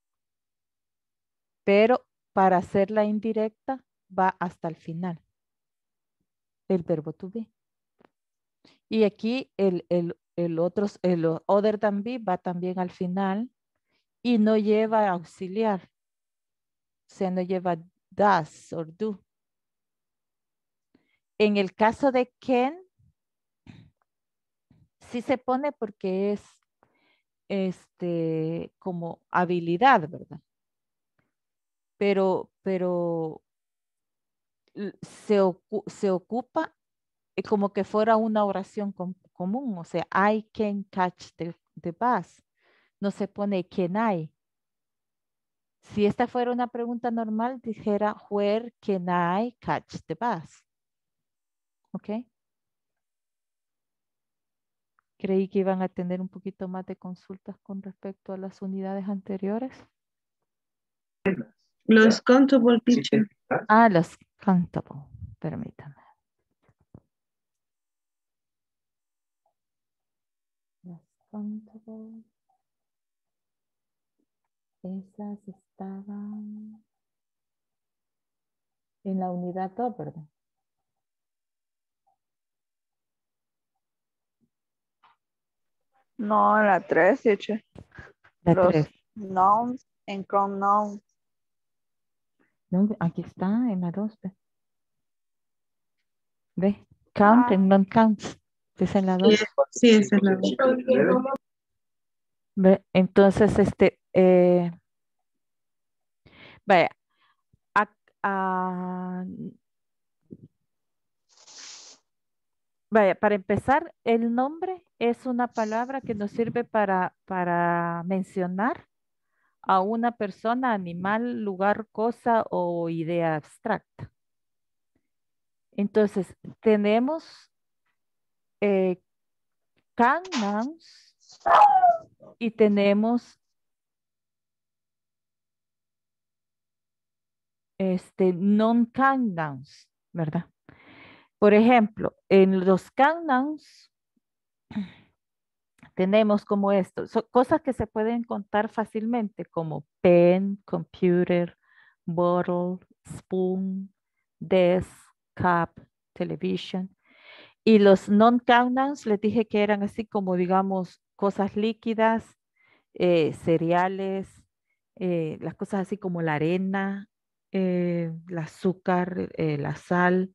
Pero para hacerla indirecta va hasta el final, el verbo to be. Y aquí el other than be va también al final y no lleva auxiliar, o sea, no lleva does or do. En el caso de can, sí se pone porque es como habilidad, ¿verdad? Pero se ocupa como que fuera una oración común, o sea, I can catch the bus. No se pone can I. Si esta fuera una pregunta normal, dijera where can I catch the bus? ¿Ok? Creí que iban a tener un poquito más de consultas con respecto a las unidades anteriores. Los countable, teacher. Ah, los countable. Permítame. Los countable. Esas estaban en la unidad 2, ¿verdad? No, la 3, teacher. La Los 3. nouns and pronouns. No, aquí está en la 2. ¿Ve? Count and non-counts. Es en la 2. Sí, esa es la 2. ¿Ve? Entonces, vaya. Vaya, para empezar, el nombre es una palabra que nos sirve para mencionar a una persona, animal, lugar, cosa o idea abstracta. Entonces, tenemos can nouns y tenemos non-can nouns, ¿verdad? Por ejemplo, en los can nouns tenemos como esto, cosas que se pueden contar fácilmente como pen, computer, bottle, spoon, desk, cup, television. Y los non-count nouns les dije que eran así como, digamos, cosas líquidas, cereales, las cosas así como la arena, el azúcar, la sal,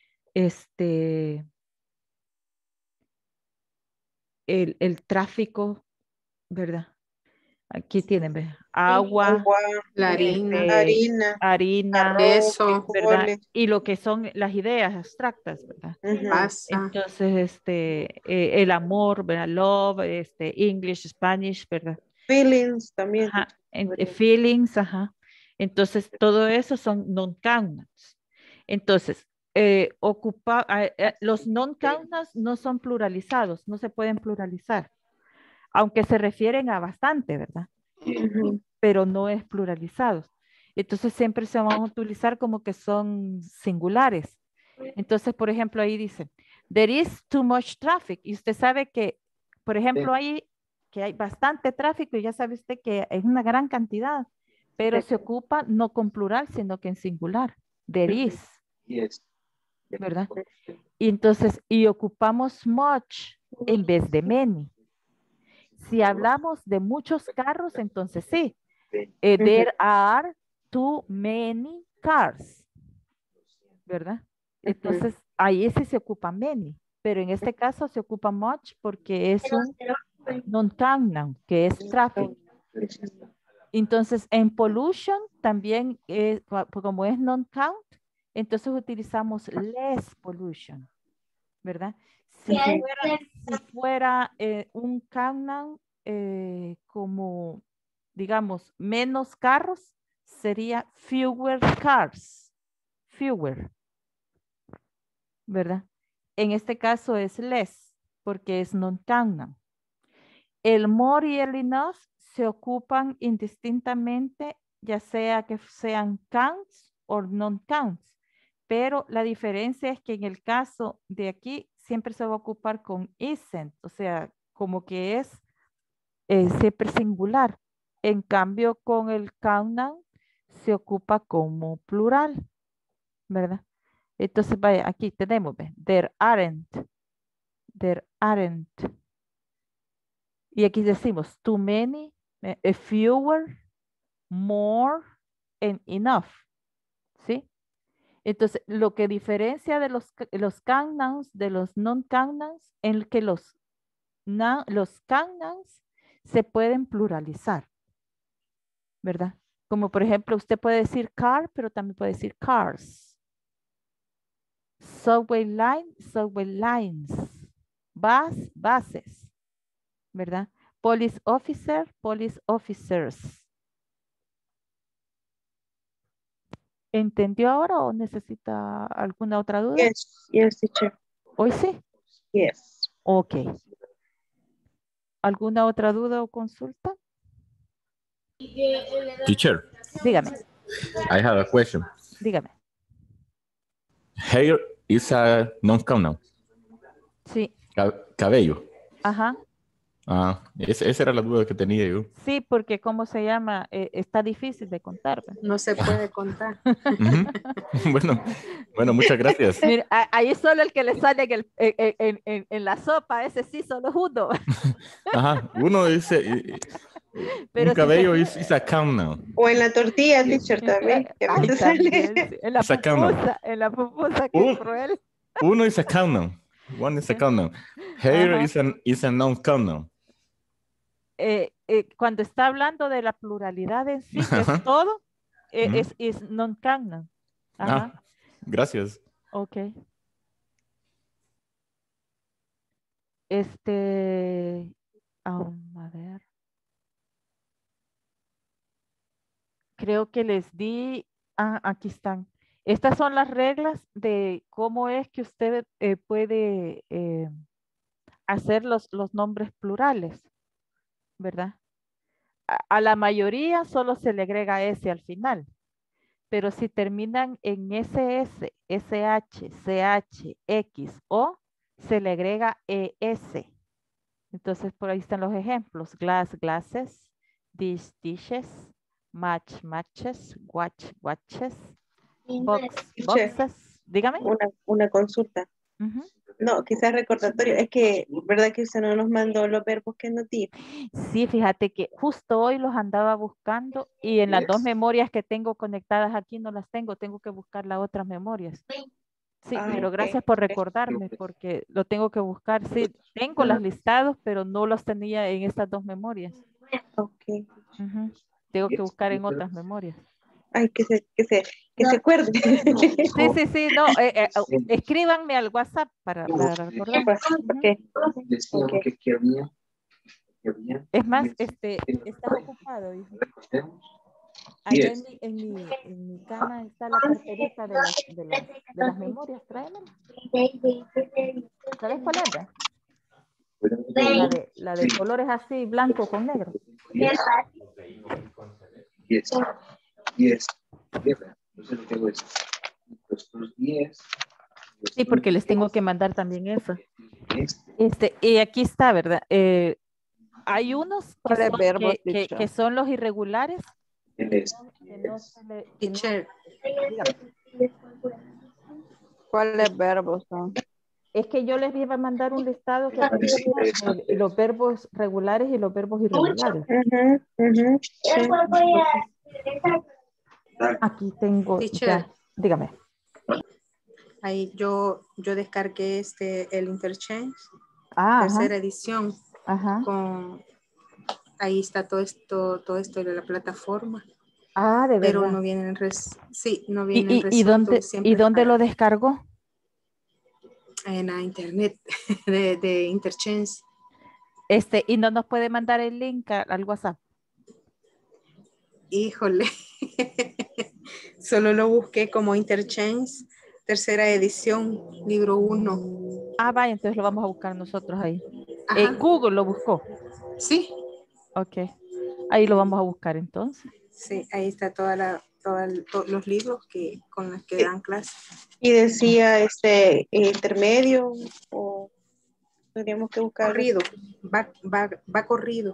el tráfico, ¿verdad? Aquí tienen, ¿ve? Agua, Agua, la harina, harina, queso, ¿verdad? Y lo que son las ideas abstractas, ¿verdad? pasa. Entonces, el amor, ¿verdad? Love, English, Spanish, ¿verdad? Feelings también. Ajá, feelings, ajá. Entonces, todo eso son non-count nouns. Entonces, los non-count nouns no son pluralizados, no se pueden pluralizar, aunque se refieren a bastante, ¿verdad? Pero no es pluralizados. Entonces, siempre se van a utilizar como que son singulares. Entonces, por ejemplo, ahí dice, there is too much traffic. Y usted sabe que, por ejemplo, ahí que hay bastante tráfico y ya sabe usted que es una gran cantidad, pero se ocupa no con plural, sino que en singular. There is. ¿Verdad? Y entonces, y ocupamos much en vez de many. Si hablamos de muchos carros, entonces sí. There are too many cars. ¿Verdad? Entonces, ahí sí se ocupa many, pero en este caso se ocupa much porque es un non-count noun, que es traffic. Entonces, en pollution también, como es non-count, entonces utilizamos less pollution, ¿verdad? Si fuera un count noun como, digamos, menos carros, sería fewer cars, fewer. ¿Verdad? En este caso es less, porque es non-count noun. El more y el enough se ocupan indistintamente, ya sea que sean counts o non-counts, pero la diferencia es que en el caso de aquí siempre se va a ocupar con isn't, o sea, como que es siempre singular. En cambio, con el count noun se ocupa como plural, ¿verdad? Entonces, vaya, aquí tenemos, ¿ve? There aren't. Y aquí decimos too many, fewer, more, and enough. ¿Sí? Entonces, lo que diferencia de los count nouns de los non-count nouns es que los count nouns se pueden pluralizar, ¿verdad? Como por ejemplo, usted puede decir car, pero también puede decir cars. Subway line, subway lines. Bus, buses, ¿verdad? Police officer, police officers. ¿Entendió ahora o necesita alguna otra duda? Yes, teacher. ¿Hoy sí? Yes. Ok. ¿Alguna otra duda o consulta? Teacher. Dígame. I have a question. Dígame. Hair is a non-count noun. Sí. Cabello. Ajá. Ah, esa era la duda que tenía yo. Sí, porque ¿cómo se llama? Está difícil de contar. No se puede contar. Bueno, muchas gracias. Mira, ahí solo el que le sale en la sopa, ese sí, solo es uno. Ajá, uno dice, pero un cabello es a count noun. O en la tortilla, teacher, también. Que a veces sale. En la pupusa, que cruel. Uno es a count noun. One is a count noun. Hair is a non-count noun. Cuando está hablando de la pluralidad en sí, que es todo, es non-count noun. Ajá. Gracias. Ok. A ver. Creo que les di, aquí están. Estas son las reglas de cómo es que usted puede hacer los nombres plurales, ¿verdad? A la mayoría solo se le agrega S al final, pero si terminan en SS, SH, CH, X, O, se le agrega ES. Entonces, por ahí están los ejemplos. Glass, glasses, dish, dishes, match, matches, watch, watches, box, boxes. Dígame. Una consulta. No, quizás recordatorio. Es que, ¿verdad que usted no nos mandó los verbos que nos dijo? Sí, fíjate que justo hoy los andaba buscando y en las dos memorias que tengo conectadas aquí no las tengo. Tengo que buscar las otras memorias. Sí, pero gracias por recordarme porque lo tengo que buscar. Sí, tengo los listados, pero no los tenía en estas dos memorias. Ok. Tengo que buscar en otras memorias. Ay, que se acuerde. Sí, no, escríbanme al WhatsApp para recordar. Es más, estás ocupado, hijo. Allá en mi cama está la carterita de las memorias, tráemela. ¿Sabes cuál es? La de colores así, blanco con negro. Sí, porque les tengo que mandar también eso. Y aquí está, ¿verdad? Hay unos que son los irregulares. Teacher. ¿Cuáles verbos son? Es que yo les iba a mandar un listado que tenía los verbos regulares y los verbos irregulares. Aquí tengo, Teacher. ya, dígame. Ahí yo descargué el Interchange, tercera edición. Ahí está todo esto de la plataforma. Ah, de verdad. Pero no vienen no vienen resueltos. ¿Y dónde lo descargó? En la internet de Interchange. ¿Y no nos puede mandar el link al WhatsApp? Híjole. Solo lo busqué como Interchange, tercera edición, libro 1. Ah, vaya, entonces lo vamos a buscar nosotros ahí. Google lo buscó. Sí. Ok. Ahí lo vamos a buscar entonces. Sí, ahí está todos los libros con los que dan clases. Y decía intermedio o tendríamos que buscar. Corrido, va corrido.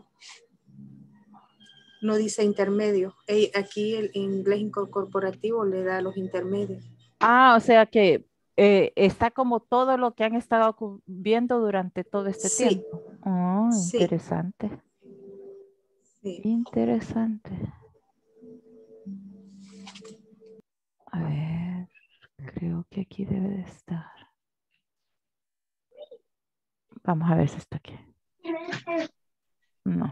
No dice intermedio. Aquí el inglés corporativo le da los intermedios. Ah, o sea que está como todo lo que han estado viendo durante todo este tiempo. Oh, sí. Interesante. Sí. Interesante. A ver, creo que aquí debe de estar. Vamos a ver si está aquí. No.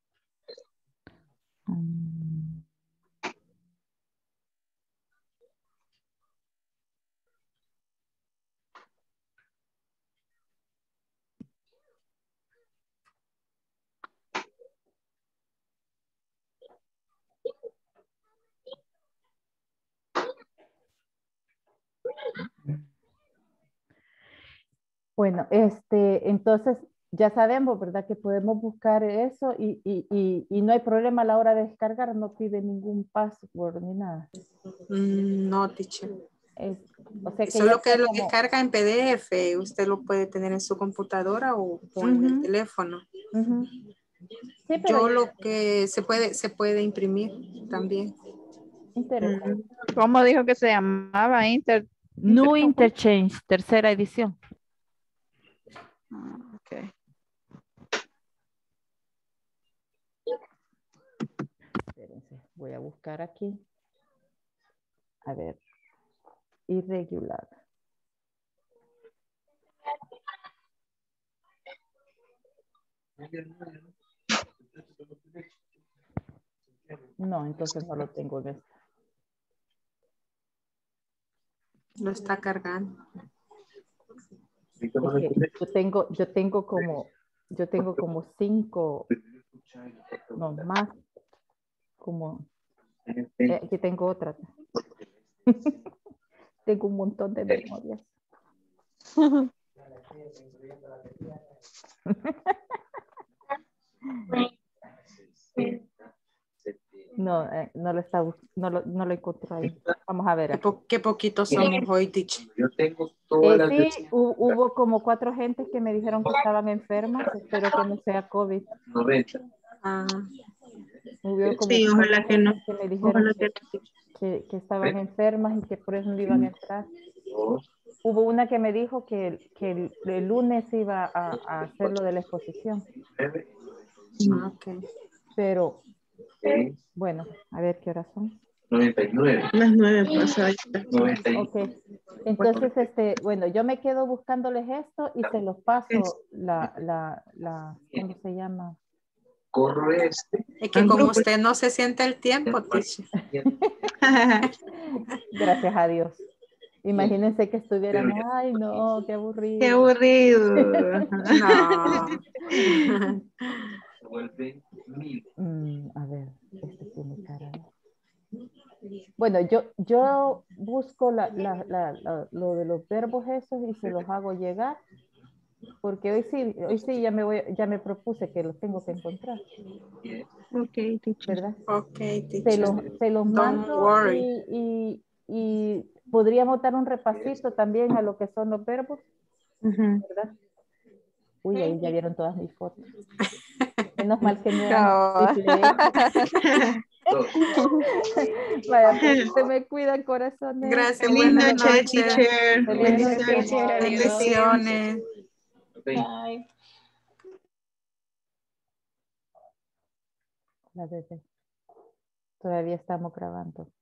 Bueno, entonces ya sabemos, ¿verdad? Que podemos buscar eso y no hay problema a la hora de descargar, no pide ningún password ni nada. No, teacher. O sea que solo que lo descarga en PDF, usted lo puede tener en su computadora o en el teléfono. Sí, yo lo que se puede imprimir también. Interesante. ¿Cómo dijo que se llamaba? New Interchange, tercera edición. Ok. Espérense, voy a buscar aquí. A ver, irregular. No, entonces no lo tengo en esta. Lo está cargando. Yo tengo como 5, no más, como, aquí tengo otra. Tengo un montón de memorias. No, no lo encontré ahí. Vamos a ver. Qué poquitos somos hoy, teacher. Yo tengo todas sí, hubo como 4 gentes que me dijeron que estaban enfermas. Espero que no sea COVID. 90. Hubo como sí, ojalá que no. me dijeron que estaban enfermas y que por eso no iban a entrar. hubo una que me dijo que el lunes iba a hacer lo de la exposición. Okay. Pero, bueno, a ver qué horas son. 99. Las 9 pasadas. Ok. Entonces, bueno, yo me quedo buscándoles esto y se los paso ¿cómo se llama? Corro este. Es que como usted no se siente el tiempo, teacher. Gracias a Dios. Imagínense que estuvieran, ay no, qué aburrido. Qué aburrido. No. A ver, este tiene cara. Bueno, yo busco lo de los verbos esos y se los hago llegar, porque hoy sí ya me propuse que los tengo que encontrar. Ok, teacher. ¿Verdad? Ok, teacher. Se los mando y podríamos dar un repasito también a lo que son los verbos, ¿verdad? Uy, ahí ya vieron todas mis fotos. Menos mal que no eran Vaya, pues, se me cuidan, corazones. Gracias, Linda buenas noche, noches. teacher. Bendiciones. Bye. La bebé. Todavía estamos grabando.